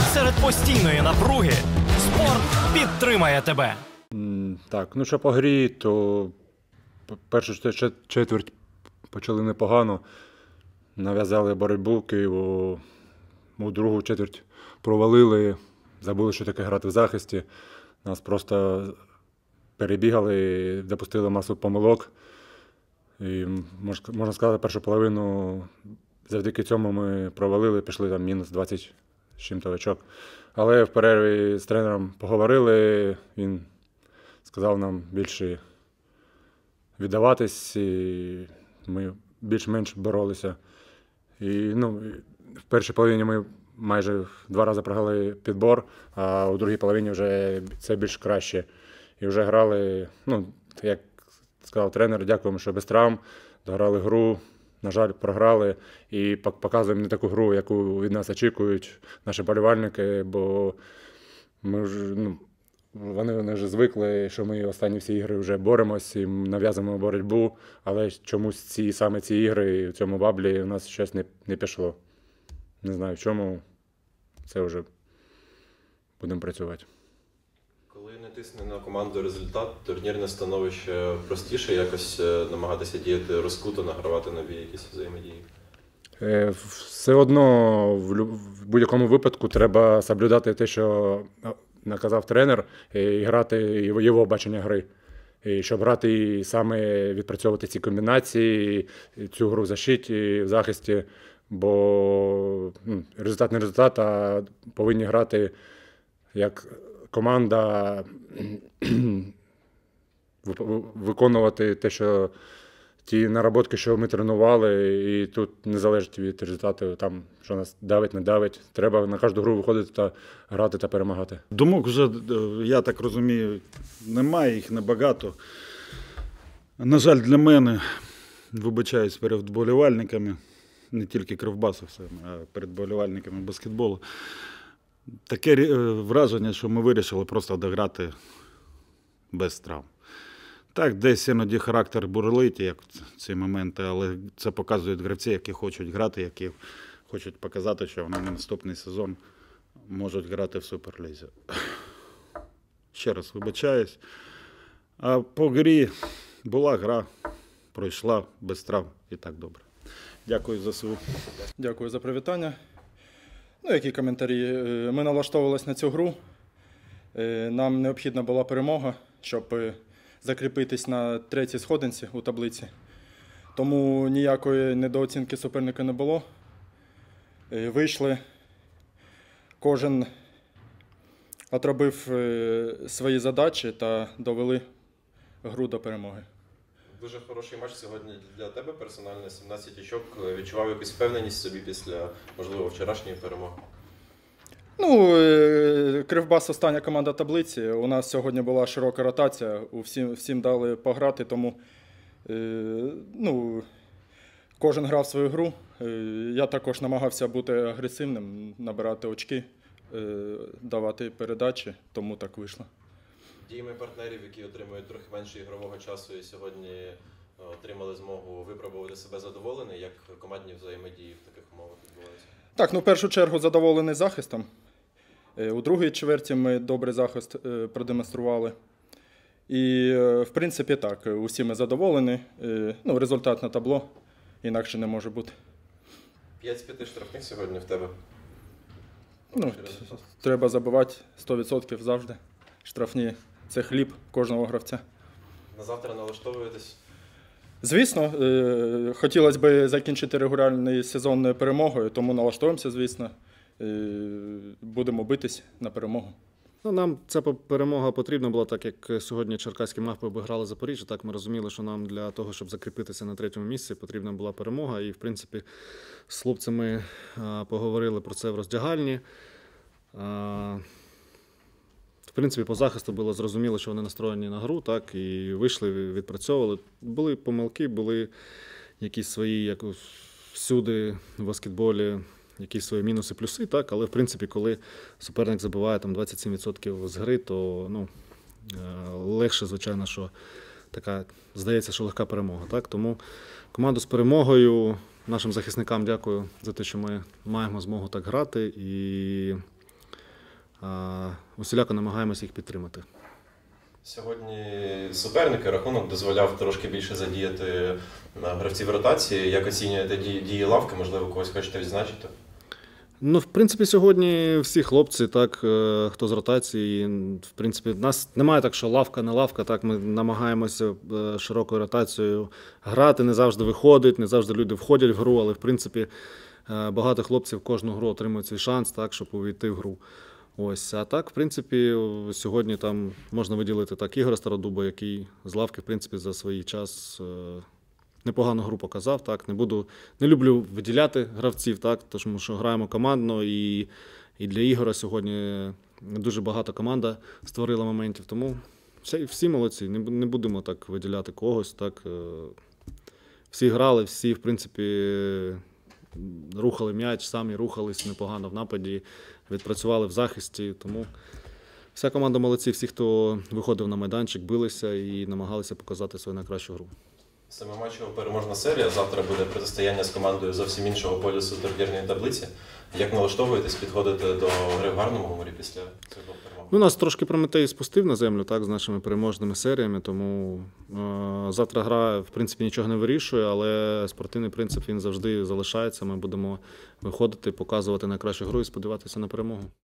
Серед постійної напруги спорт підтримає тебе. Так, ну що по грі, то першу четверть почали непогано. Нав'язали боротьбу Києву. У другу четверть провалили, забули, що таке грати в захисті. Нас просто перебігали, допустили масу помилок. І, можна сказати, першу половину завдяки цьому ми провалили, пішли там мінус 20 з чим-то очок. Але в перерві з тренером поговорили, він сказав нам більше віддаватись, і ми більш-менш боролися. І, в першій половині ми майже 2 рази програли підбор, а у другій половині вже це більш краще. І вже грали, як сказав тренер, дякуємо, що без травм, дограли гру. На жаль, програли і показуємо не таку гру, яку від нас очікують наші болівальники, бо вони вже звикли, що ми останні всі ігри вже боремося і нав'язуємо боротьбу, але чомусь саме ці ігри в цьому баблі у нас щось не пішло. Не знаю в чому, це вже будемо працювати. Коли не тисне на команду результат, турнірне становище простіше якось намагатися діяти розкуто, награвати нові якісь взаємодії? Все одно в будь-якому випадку треба соблюдати те, що наказав тренер, і грати його бачення гри. І щоб грати і саме відпрацьовувати ці комбінації, цю гру в защиті, в захисті, бо результат не результат, а повинні грати як команда, виконувати те, що ті наработки, що ми тренували, і тут не залежить від результату, там, що нас давить, не давить. Треба на кожну гру виходити та грати та перемагати. Думок вже, я так розумію, немає, їх небагато. На жаль, для мене, вибачаюсь перед вболівальниками, не тільки кривбасовцями, а перед вболівальниками баскетболу, таке враження, що ми вирішили просто дограти без травм. Так, десь іноді характер бурлить, як в ці моменти, але це показують гравці, які хочуть грати, які хочуть показати, що вони на наступний сезон можуть грати в Суперлізі. Ще раз вибачаюсь. А по грі була гра, пройшла без травм і так добре. Дякую за ЗСУ. Дякую за привітання. Які коментарі? Ми налаштовувалися на цю гру. Нам необхідна була перемога, щоб закріпитись на третій сходинці у таблиці. Тому ніякої недооцінки суперника не було. Вийшли, кожен отробив свої задачі та довели гру до перемоги. Дуже хороший матч сьогодні для тебе, персонально, 17 очок. Відчував якусь впевненість собі після, можливо, вчорашньої перемоги? Кривбас – остання команда таблиці. У нас сьогодні була широка ротація, всім дали пограти, тому кожен грав свою гру. Я також намагався бути агресивним, набирати очки, давати передачі, тому так вийшло. Діями партнерів, які отримують трохи менше ігрового часу і сьогодні отримали змогу випробувати себе, задоволений, як командні взаємодії в таких умовах відбуваються? Так, в першу чергу задоволений захистом. У другій чверті ми добрий захист продемонстрували. І, в принципі, так, усі ми задоволені. Результат на табло, інакше не може бути. 5 з 5 штрафних сьогодні в тебе? Треба забивати 100% завжди. Штрафні – це хліб кожного гравця. На завтра налаштовуєтесь? Звісно, хотілося б закінчити регулярний сезон перемогою, тому налаштуємося, звісно. Будемо битись на перемогу. Нам ця перемога потрібна була, так як сьогодні черкаські мавпи обіграли Запоріжжя. Так ми розуміли, що нам для того, щоб закріпитися на третьому місці, потрібна була перемога. І, в принципі, з хлопцями поговорили про це в роздягальні. В принципі, по захисту було зрозуміло, що вони настроєні на гру, так, і вийшли, відпрацьовували. Були помилки, були якісь свої, як всюди в баскетболі, якісь свої мінуси, плюси, так, але, в принципі, коли суперник забиває там 27% з гри, то легше, звичайно, що така, здається, що легка перемога, так. Тому команду з перемогою, нашим захисникам дякую за те, що ми маємо змогу так грати, і усіляко намагаємося їх підтримати. Сьогодні суперники рахунок дозволяв трошки більше задіяти гравців ротації. Як оцінюєте дії лавки? Можливо, когось хочете відзначити? Ну, в принципі, сьогодні всі хлопці, так, хто з ротації, в принципі, в нас немає так, що лавка, не лавка, так, ми намагаємося широкою ротацією грати, не завжди виходить, не завжди люди входять в гру, але, в принципі, багато хлопців кожну гру отримують свій шанс, так, щоб увійти в гру. Ось, а так, в принципі, сьогодні там можна виділити так Ігоря Стародуба, який з лавки, в принципі, за свій час непогану гру показав. Так. Не люблю виділяти гравців, так, тому що граємо командно, і для Ігора сьогодні дуже багато команда створила моментів. Тому всі молодці, не будемо так виділяти когось. Так. Всі грали, всі, в принципі, рухали м'яч, самі рухались непогано в нападі, відпрацювали в захисті. Тому вся команда молодці, всі, хто виходив на майданчик, билися і намагалися показати свою найкращу гру. Семиматчева переможна серія. Завтра буде протистояння з командою зовсім іншого полюсу турнірної таблиці. Як налаштовуєтесь, підходите до гри в гарному гуморі після цього перемоги? Ну, нас трошки Прометей спустив на землю, так, з нашими переможними серіями, тому завтра гра, в принципі, нічого не вирішує, але спортивний принцип він завжди залишається. Ми будемо виходити, показувати найкращу гру і сподіватися на перемогу.